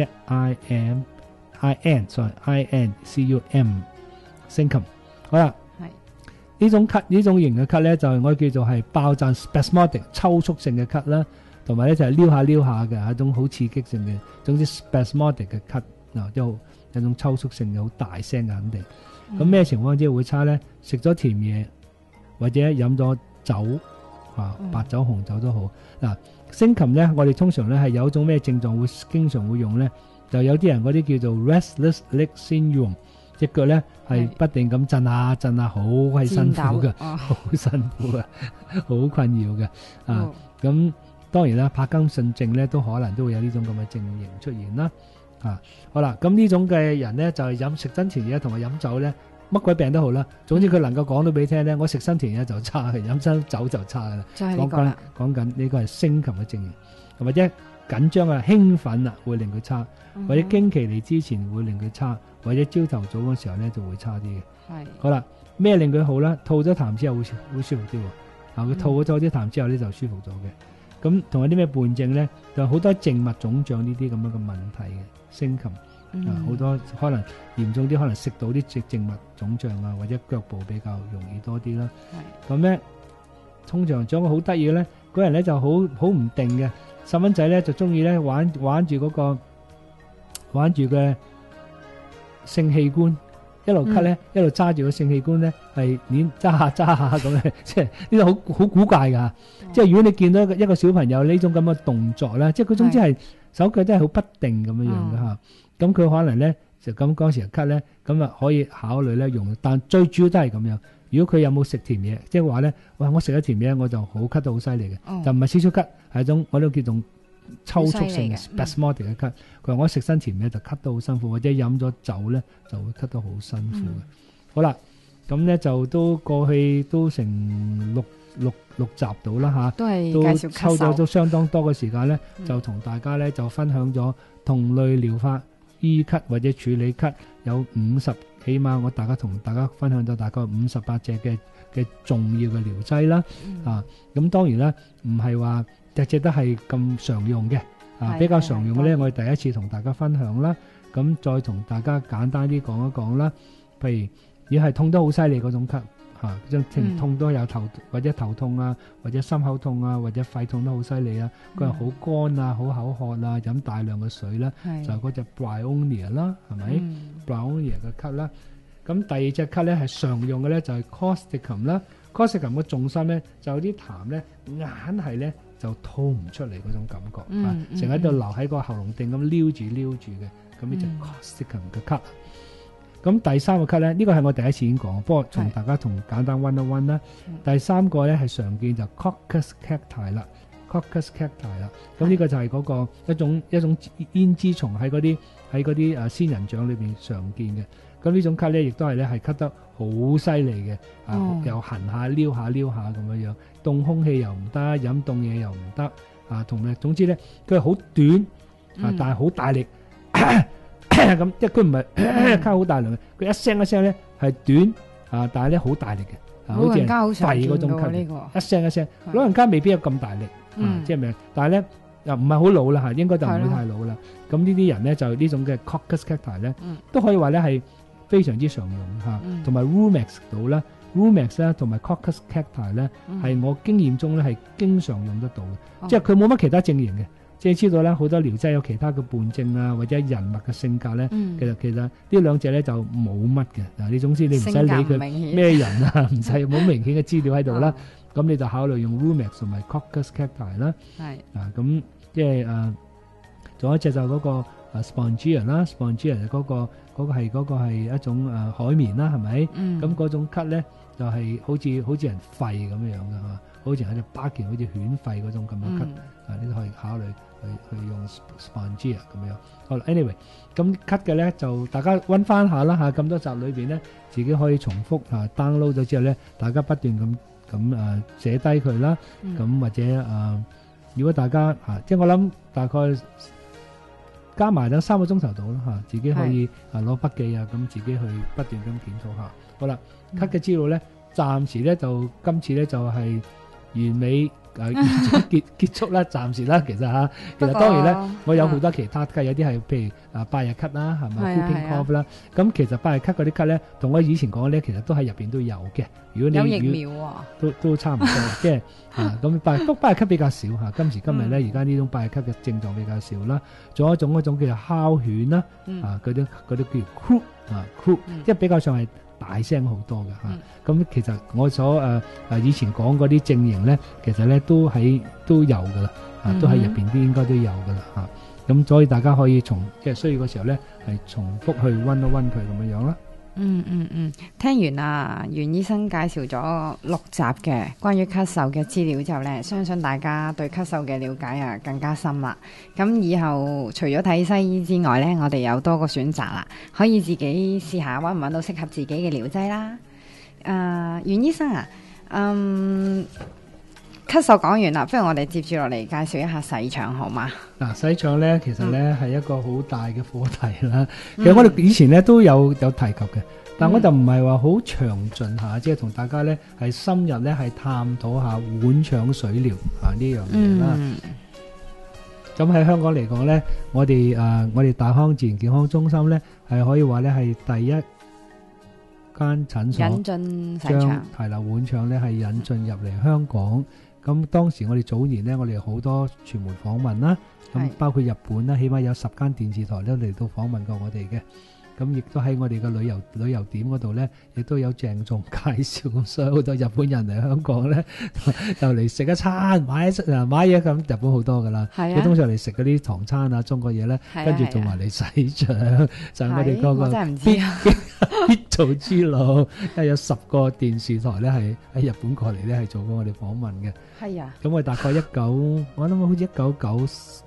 zincum 聲琴。好啦。呢種型嘅咳咧，就係我叫做係爆炸 spasmodic 抽搐性嘅咳啦，同埋咧就係撩下嘅一種好刺激性嘅，總之 spasmodic 嘅咳，又一種抽搐性嘅好大聲嘅肯定。咁咩情況之下會差咧？食咗甜嘢或者飲咗酒白酒、紅酒都好。嗱，升琴咧，我哋通常咧係有一種咩症狀會經常會用咧？就有啲人嗰啲叫做 restless leg syndrome， 隻腳咧係不定咁震下震下，好鬼辛苦嘅，好辛苦嘅，好困擾嘅。咁當然啦，帕金遜症咧都可能都會有呢種咁嘅症型出現啦。好啦，咁呢種嘅人咧就係食新甜嘢同埋飲酒咧，乜鬼病都好啦。總之佢能夠講到俾你聽咧，我食新甜嘢就差嘅，飲新酒就差嘅啦。 就係呢個啦。 講緊呢個係升琴嘅症型，或者緊張啊、興奮啊會令佢差，或者經期嚟之前會令佢差，或者朝頭早嗰時候咧就會差啲嘅。 係。好啦，咩令佢好咧？吐咗痰之後會舒服啲喎。佢吐咗啲痰之後咧就舒服咗嘅。咁同有啲咩伴症咧？就好多靜脈腫脹呢啲咁樣嘅問題嘅。升琴好多可能嚴重啲，可能食到啲靜脈腫脹啊，或者腳部比較容易多啲啦。咁咧通常長個好得意嘅咧，嗰人咧就好唔定嘅。細蚊仔咧就中意咧玩住嘅性器官，一路咳咧，一路揸住個性器官咧係捻揸下咁嘅，即係呢個好古怪噶。即係如果你見到一個小朋友呢種咁嘅動作咧，即係佢總之係手腳都係好不定咁樣樣嘅吓。咁佢可能咧就咁嗰時咳咧，咁啊可以考慮咧用，但最主要都係咁樣。如果佢有冇食甜嘢，即係話咧，哇！我食咗甜嘢我就好咳得好犀利嘅，就唔係少少咳，係一種我都叫做抽搐性嘅 spasmodic 嘅咳。佢話我食新甜嘢就咳得好辛苦，或者飲咗酒咧就會咳得好辛苦嘅。好啦，咁咧就都過去都成六集到啦吓，都抽咗都相當多嘅時間咧，就同大家咧就分享咗同類療法醫咳或者處理咳有50，起碼我同大家分享咗大概58隻嘅重要嘅療劑啦。咁當然啦，唔係話隻都係咁常用嘅，比較常用嘅咧，我哋第一次同大家分享啦。咁再同大家簡單啲講一講啦。譬如如果係痛得好犀利嗰種咳。痛都有或者頭痛啊，或者心口痛啊，或者肺痛得好犀利啊，個人好乾啊，好口渴啊，飲大量嘅水啦，就嗰隻 Bryonia 啦，係咪 Bryonia 嘅咳啦？咁第二隻咳咧係常用嘅咧就係 Costicum 啦。Costicum 嘅重心咧就有啲痰咧硬係咧就吐唔出嚟嗰種感覺，成日喺度留喺個喉嚨定咁撩住嘅，咁呢隻 Costicum 嘅咳。咁第三個咳咧，呢個係我第一次已經講，不過同大家簡單溫一溫啦。第三個咧係常見就 Coccus cacti 啦 ，Coccus cacti 啦。咁呢個就係嗰個一種胭脂蟲喺嗰啲仙人掌裏邊常見嘅。咁呢種咳咧，亦都係咧係咳得好犀利嘅，又痕下撩下咁樣樣，凍空氣又唔得，飲凍嘢又唔得，同埋總之咧佢係好短，但係好大力。咁即係佢唔係咳好大量嘅，佢一聲咧係短但係咧好大力嘅，好似人肺嗰種咳，一聲，老人家未必有咁大力，即係咩？但係咧又唔係好老啦，應該就唔會太老啦。咁呢啲人咧就呢種嘅 Coccus cacti 咧，都可以話咧係非常之常用同埋 Rheumax 到啦 ，Rheumax 咧同埋 Coccus cacti 咧係我經驗中咧係經常用得到嘅，即係佢冇乜其他症型嘅。即係知道啦，好多療劑有其他嘅伴症啊，或者人物嘅性格咧，其實呢兩隻咧就冇乜嘅。嗱，你總之你唔使理佢咩人啊，唔使冇明顯嘅資料喺度啦。咁你就考慮用 Rheumax 同埋 Coccus cacti 啦。係咁即係仲有一隻就嗰個Spongia 啦 ，Spongia 嗰個係一種海綿啦，係咪？咁嗰種咳咧就係好似人肺咁樣嘅嚇，好似喺隻巴健好似犬肺嗰種咁樣咳。你都可以考慮去用 Spongia 咁樣。好啦 ，anyway， 咁咳嘅咧就大家溫翻下啦嚇，咁多集裏邊咧自己可以重複download 咗之後咧，大家不斷咁寫低佢啦。咁或者如果大家即係我諗大概加埋等3個鐘頭到啦自己可以攞筆記咁自己去不斷咁檢討下。好啦，咳嘅資料咧，暫時咧就今次咧就係完美結束啦，暫時啦，其實嚇，其實當然咧，我有好多其他咳，有啲係譬如8日咳啦，係咪 whooping cough 啦？咁其實8日咳嗰啲咳咧，同我以前講咧，其實都喺入邊都有嘅。如果你有疫苗喎， 都差唔多，即係咁8日咳比較少嚇。今時今日咧，而家呢種8日咳嘅症狀比較少啦。仲有一種叫做哮犬啦，嗰啲叫 croup croup，即係比較上係大聲好多嘅嚇。咁其實我所以前講嗰啲症型咧，其實咧都有噶啦，都喺入邊都應該都有噶啦嚇。咁所以大家可以即係需要嘅時候咧，係重複去溫一溫佢咁樣啦。 聽完袁醫生介紹咗6集嘅關於咳嗽嘅資料之後呢，相信大家對咳嗽嘅了解更加深啦。咁以後除咗睇西醫之外呢，我哋有多個選擇啦，可以自己試下揾唔揾到適合自己嘅療劑啦。袁醫生咳嗽講完啦，不如我哋接住落嚟介紹一下洗腸好嗎？ 洗腸咧，其實咧係一個好大嘅課題啦。其實我哋以前咧都有提及嘅，但我就唔係話好詳盡下，即係同大家咧係深入咧係探討下碗腸水療呢樣嘢啦。咁喺香港嚟講咧，我哋大康自然健康中心咧係可以話咧係第一間診所引進洗腸係啦，碗腸咧係引進入嚟香港。咁當時我哋早年咧，我哋好多傳媒訪問啦，咁包括日本啦，起碼有10間電視台都嚟到訪問過我哋嘅。咁亦都喺我哋嘅旅遊點嗰度咧，亦都有鄭重介紹，咁所以好多日本人嚟香港咧，就嚟食一餐，買嘢咁。日本好多噶啦，佢通常嚟食嗰啲唐餐啊、中國嘢咧，跟住仲埋嚟洗腸，就係我哋嗰個必做之路。因為有10個電視台咧係喺日本過嚟咧係做過我哋訪問嘅。 係啊， 咁我大概我諗好似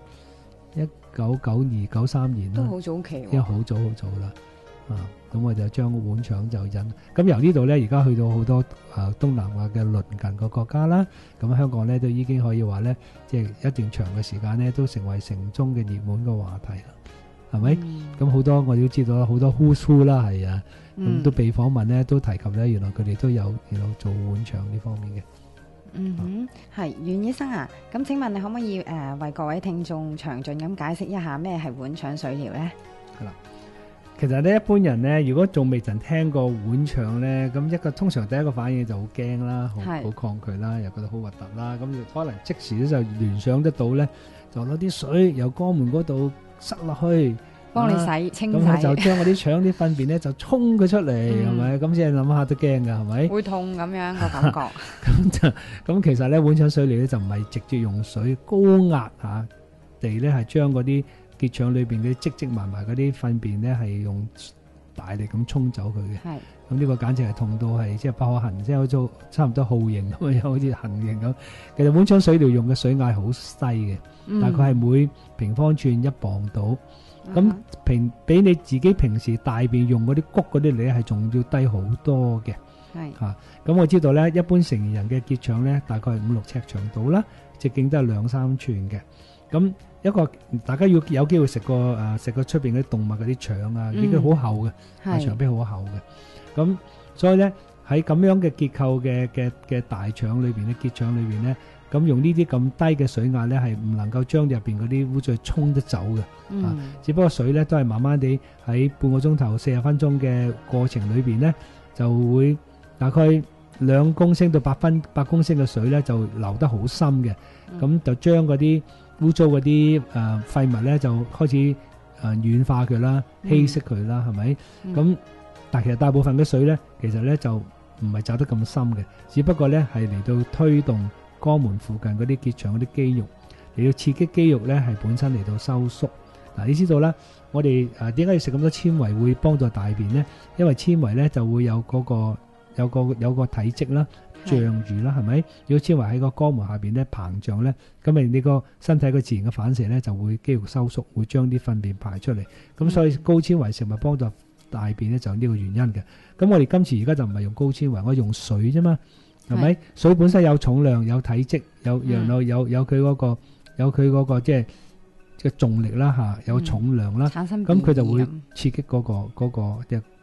1992、93年啦， 都好早期喎， 因為好早啦。咁我就將碗腸就引，咁由呢度咧，而家去到好多東南亞嘅鄰近個國家啦。咁香港咧都已經可以話咧，即係一段長嘅時間咧，都成為城中嘅熱門嘅話題啦，係咪？咁好多我哋都知道啦，好多 who's who 啦，係啊，咁都被訪問咧，都提及咧，原來佢哋都有做碗腸呢方面嘅。 係袁醫生啊，咁請問你可唔可以為各位聽眾詳盡咁解釋一下咩係碗腸水療呢？ 係啦，其實咧一般人咧，如果仲未曾聽過碗腸咧，咁通常第一個反應就好驚啦，好抗拒啦，又覺得好核突啦，咁可能即時咧就聯想得到咧，就攞啲水由肛門嗰度塞落去， 幫你清洗， 咁就將嗰啲腸啲糞便咧就沖佢出嚟，係咪？咁先諗下都驚噶，係咪？ 會痛咁樣個感覺。 咁其實咧碗腸水療咧就唔係直接用水高壓地咧係將嗰啲結腸裏邊嘅積埋嗰啲糞便咧係用大力咁沖走佢嘅。係。咁呢個簡直係痛到係即係不可行，即係好似差唔多酷刑咁樣，好似行刑咁。其實碗腸水療用嘅水壓好細嘅，大概係每平方寸1磅到。咁比你自己平時大便用嗰啲谷嗰啲咧係仲要低好多嘅。係咁我知道咧，一般成年人嘅結腸咧大概係5-6尺長度啦，直徑都係2-3寸嘅。咁一個大家要有機會食過出邊嗰啲動物嗰啲腸啊，已經好厚嘅，腸壁好厚嘅。咁所以咧喺咁樣嘅結構嘅大腸裏邊咧，結腸裏邊咧。咁用呢啲咁低嘅水壓咧，係唔能夠將入邊嗰啲污水沖得走嘅。只不過水咧都係慢慢地喺半個鐘頭40分鐘嘅過程裏邊咧，就會大概2公升到8公升嘅水咧，就流得好深嘅。咁就將嗰啲污糟嗰啲廢物咧，就開始軟化佢啦，稀釋佢啦，係咪？咁但其實大部分嘅水咧，其實咧就唔係走得咁深嘅，只不過咧係嚟到推動肛門附近嗰啲結腸嗰啲肌肉，嚟到刺激肌肉咧係本身嚟到收縮。你知道啦，我哋點解要食咁多纖維會幫助大便咧？因為纖維咧就會有個體積啦，脹住啦，係咪？如果纖維喺個肛門下邊咧膨脹咧，咁你個身體個自然嘅反射咧就會肌肉收縮，會將啲糞便排出嚟。咁所以高纖維食物幫助大便咧就呢個原因嘅。咁我哋今次而家就唔係用高纖維，我用水啫嘛。係咪？水本身有重量、有體積、有佢嗰個即係重力啦嚇，有重量啦。咁佢就會刺激嗰個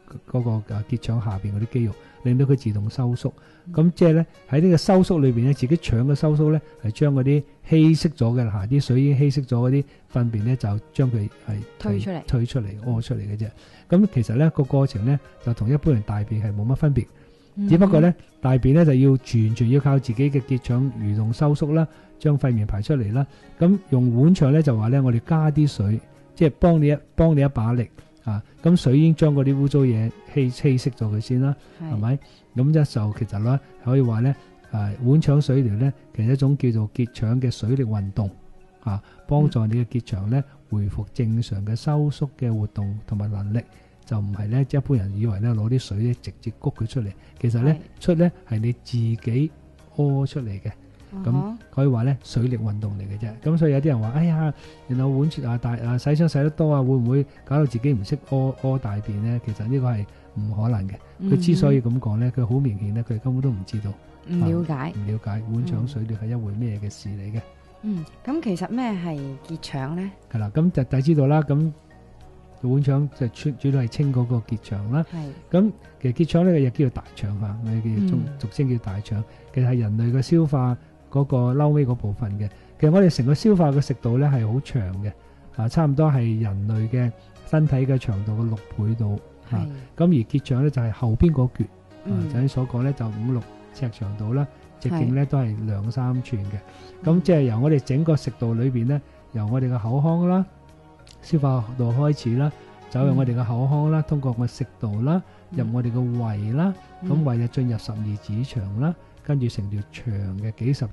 嗰個結腸下邊嗰啲肌肉，令到佢自動收縮。咁即係咧喺呢個收縮裏邊咧，自己腸嘅收縮咧係將嗰啲稀釋咗嘅啲水已經稀釋咗嗰啲糞便咧，就將佢係推出嚟屙出嚟嘅啫。咁其實咧個過程咧就同一般人大便係冇乜分別，只不過咧大便咧就要完全要靠自己嘅結腸蠕動收縮啦，將糞便排出嚟啦。咁用碗腸咧就話咧，我哋加啲水，即係幫你一把力啊！咁水已經將嗰啲污糟嘢稀釋咗佢先啦，係咪？咁就其實咧可以話咧，碗腸水療咧其實一種叫做結腸嘅水力運動啊，幫助你嘅結腸咧恢復正常嘅收縮嘅活動同埋能力，就唔係咧一般人以為咧攞啲水咧直接谷佢出嚟，其實咧出咧係你自己屙出嚟嘅。咁可以話咧水力運動嚟嘅啫。咁所以有啲人話：哎呀，然後碗洗腸洗得多啊，會唔會搞到自己唔識屙大便咧？其實呢個係唔可能嘅。佢之所以咁講咧，佢好明顯咧，佢根本都唔知道， 唔了解碗腸水療係一回咩嘅事嚟嘅。 咁其實咩係結腸咧？ 係啦，咁就大家知道啦。咁碗腸就主要係清嗰個結腸啦。咁其實結腸呢個又叫做大腸嚇，我哋俗稱叫大腸。其實係人類嘅消化嗰個嬲尾嗰部分嘅。其實我哋成個消化嘅食道咧係好長嘅，差唔多係人類嘅身體嘅長度嘅6倍度。咁而結腸咧就係後邊嗰橛，就你所講咧就5-6尺長度啦，直徑咧都係2-3寸嘅。咁即係由我哋整個食道裏邊咧，由我哋嘅口腔啦、消化道開始啦，走入我哋嘅口腔啦，通過個食道啦，入我哋嘅胃啦，咁胃就進入十二指腸啦，跟住成條長嘅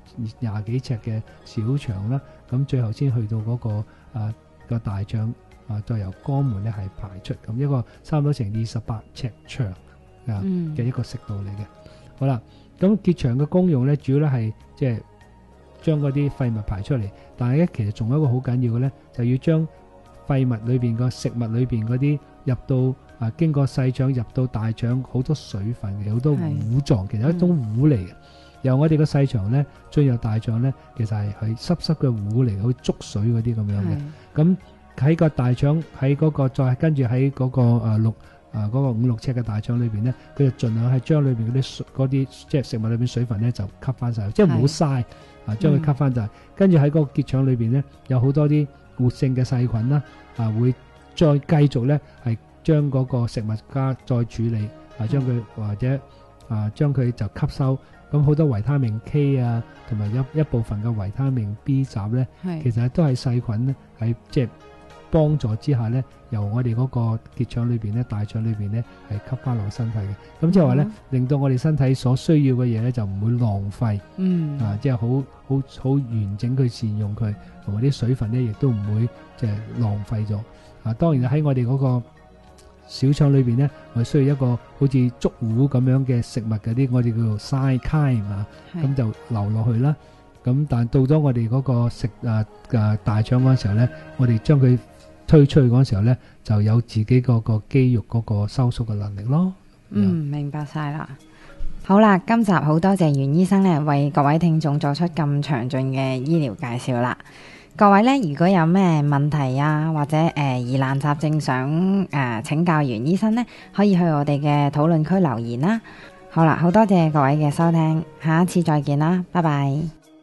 20幾尺嘅小腸啦，咁最後先去到嗰個大腸，再由肛門咧係排出，咁一個差唔多成28尺長嘅一個食道嚟嘅。好啦，咁結腸嘅功用咧，主要咧係即係將嗰啲廢物排出嚟，但係咧其實仲有一個好緊要嘅咧，就要將廢物裏邊個食物裏邊嗰啲入到經過細腸入到大腸，好多水分嘅，好多糊狀，其實係一種糊嚟嘅。由我哋個細腸咧進入大腸咧，其實係濕濕嘅糊嚟，好似粥水嗰啲咁樣嘅。咁喺個大腸喺嗰個再跟住喺嗰個嗰個5-6尺嘅大腸裏邊咧，佢就盡量係將裏邊嗰啲即係食物裏邊水分咧就吸翻晒，即係唔好嘥將佢吸翻晒。跟住喺嗰個結腸裏邊咧，有好多啲活性嘅細菌啦，會再繼續咧係將嗰個食物再處理，將佢或者將佢就吸收。咁好多維他命 K 啊，同埋一部分嘅維他命 B 集咧，其實都係細菌咧喺即係幫助之下咧，由我哋嗰個結腸裏邊咧、大腸裏邊咧係吸翻落身體嘅。咁即係話咧，令到我哋身體所需要嘅嘢咧就唔會浪費，即係好完整去善用佢，同埋啲水分咧亦都唔會即係浪費咗。當然喺我哋嗰個小腸裏邊咧，我哋需要一個好似粥糊咁樣嘅食物嗰啲，我哋叫做 cytokine 咁就流落去啦。咁但係到咗我哋嗰個大腸嗰陣時候咧，我哋將佢推出去嗰陣時候咧，就有自己嗰個肌肉嗰個收縮嘅能力咯。 明白晒啦。好啦，今集好多謝袁醫生咧，為各位聽眾作出咁詳盡嘅醫療介紹啦。各位咧，如果有咩問題啊，或者疑難雜症想請教袁醫生咧，可以去我哋嘅討論區留言啦。好啦，好多謝各位嘅收聽，下一次再見啦，拜拜。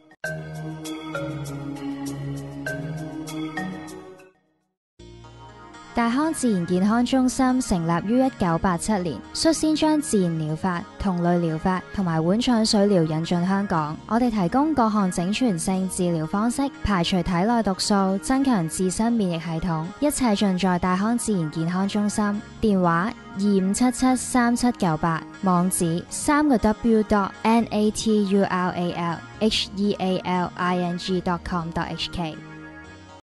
大康自然健康中心成立於1987年，率先將自然療法、同類療法同埋碗腸水療引進香港。我哋提供各項整全性治療方式，排除體內毒素，增強自身免疫系統，一切盡在大康自然健康中心。電話25773798，網址3w.naturalhealing.com.hk。